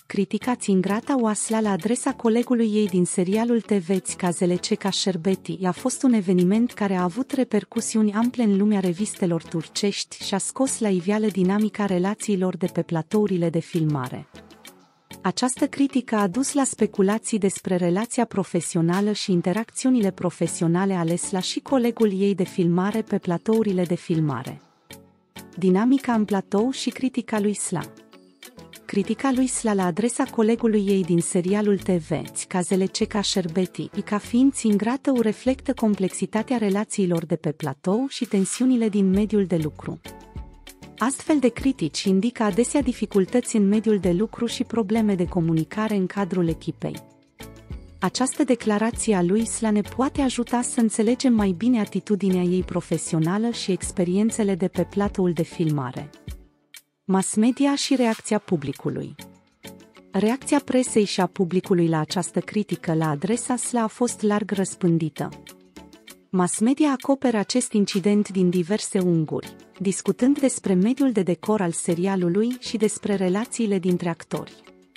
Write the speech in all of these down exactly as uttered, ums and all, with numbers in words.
Critica ingrata Oasla la adresa colegului ei din serialul T V Cazele Ceca Șerbeti a fost un eveniment care a avut repercusiuni ample în lumea revistelor turcești și a scos la iveală dinamica relațiilor de pe platourile de filmare. Această critică a dus la speculații despre relația profesională și interacțiunile profesionale ale Sla și colegul ei de filmare pe platourile de filmare. Dinamica în platou și critica lui Sla. Critica lui Sla la adresa colegului ei din serialul T V Cazele Ceca Șerbeti, ca fiind ingrată, o reflectă complexitatea relațiilor de pe platou și tensiunile din mediul de lucru. Astfel de critici indică adesea dificultăți în mediul de lucru și probleme de comunicare în cadrul echipei. Această declarație a lui Sla ne poate ajuta să înțelegem mai bine atitudinea ei profesională și experiențele de pe platoul de filmare. Mass media și reacția publicului. Reacția presei și a publicului la această critică la adresa Sla a fost larg răspândită. Mass media acoperă acest incident din diverse unghiuri, discutând despre mediul de decor al serialului și despre relațiile dintre actori.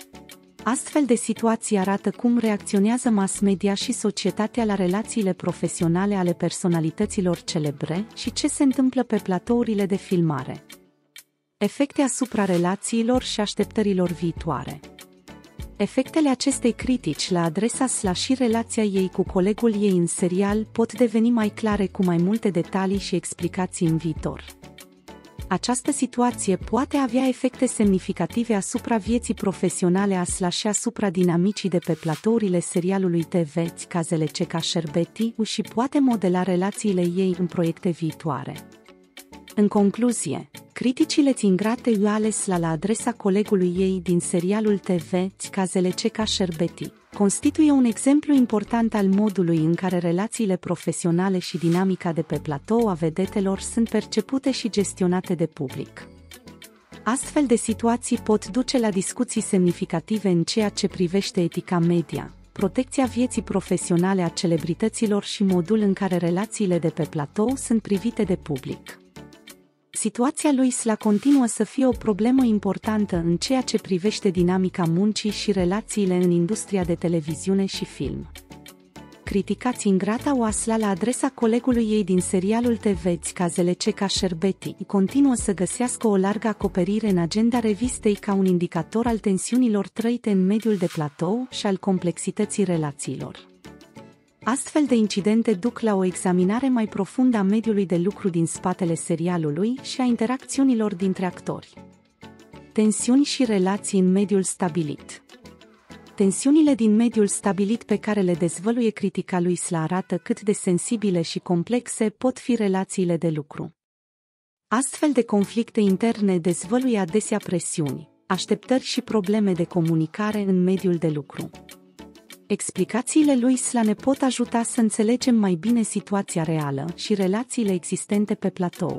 Astfel de situații arată cum reacționează mass media și societatea la relațiile profesionale ale personalităților celebre și ce se întâmplă pe platourile de filmare. Efecte asupra relațiilor și așteptărilor viitoare. Efectele acestei critici la adresa Sla și relația ei cu colegul ei în serial pot deveni mai clare cu mai multe detalii și explicații în viitor. Această situație poate avea efecte semnificative asupra vieții profesionale a Sla și asupra dinamicii de pe platourile serialului T V Cazele Ceca Șerbeti și poate modela relațiile ei în proiecte viitoare. În concluzie, criticile ingrate ale Sla la adresa colegului ei din serialul T V Cazele Ceca Șerbeti constituie un exemplu important al modului în care relațiile profesionale și dinamica de pe platou a vedetelor sunt percepute și gestionate de public. Astfel de situații pot duce la discuții semnificative în ceea ce privește etica media, protecția vieții profesionale a celebrităților și modul în care relațiile de pe platou sunt privite de public. Situația lui Sla continuă să fie o problemă importantă în ceea ce privește dinamica muncii și relațiile în industria de televiziune și film. Criticați ingrata Oasla la adresa colegului ei din serialul T V Cazele Ceca Șerbeti continuă să găsească o largă acoperire în agenda revistei ca un indicator al tensiunilor trăite în mediul de platou și al complexității relațiilor. Astfel de incidente duc la o examinare mai profundă a mediului de lucru din spatele serialului și a interacțiunilor dintre actori. Tensiuni și relații în mediul stabilit. Tensiunile din mediul stabilit pe care le dezvăluie critica lui Sla arată cât de sensibile și complexe pot fi relațiile de lucru. Astfel de conflicte interne dezvăluie adesea presiuni, așteptări și probleme de comunicare în mediul de lucru. Explicațiile lui Sla ne pot ajuta să înțelegem mai bine situația reală și relațiile existente pe platou.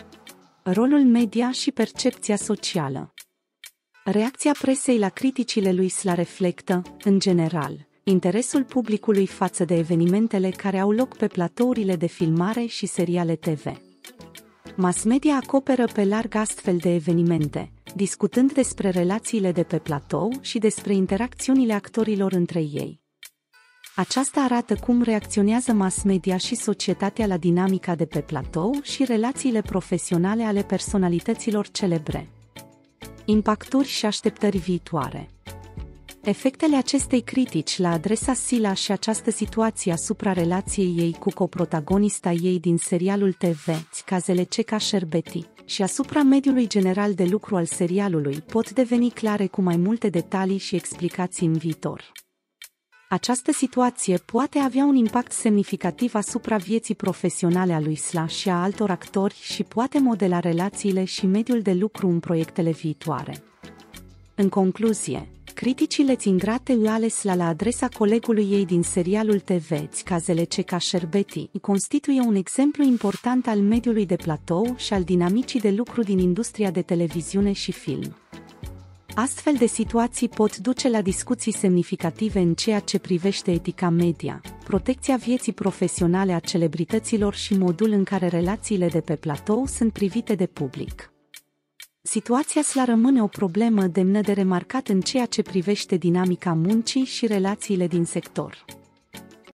Rolul media și percepția socială. Reacția presei la criticile lui Sla reflectă, în general, interesul publicului față de evenimentele care au loc pe platourile de filmare și seriale T V. Mass media acoperă pe larg astfel de evenimente, discutând despre relațiile de pe platou și despre interacțiunile actorilor între ei. Aceasta arată cum reacționează mass media și societatea la dinamica de pe platou și relațiile profesionale ale personalităților celebre. Impacturi și așteptări viitoare. Efectele acestei critici la adresa Sla și această situație asupra relației ei cu coprotagonista ei din serialul T V Cazele Ceca Șerbeti și asupra mediului general de lucru al serialului pot deveni clare cu mai multe detalii și explicații în viitor. Această situație poate avea un impact semnificativ asupra vieții profesionale a lui Sla și a altor actori și poate modela relațiile și mediul de lucru în proiectele viitoare. În concluzie, criticile ingrate ale Sla la adresa colegului ei din serialul T V Cazele Ceca Șerbeti constituie un exemplu important al mediului de platou și al dinamicii de lucru din industria de televiziune și film. Astfel de situații pot duce la discuții semnificative în ceea ce privește etica media, protecția vieții profesionale a celebrităților și modul în care relațiile de pe platou sunt privite de public. Situația S L A rămâne o problemă demnă de remarcat în ceea ce privește dinamica muncii și relațiile din sector.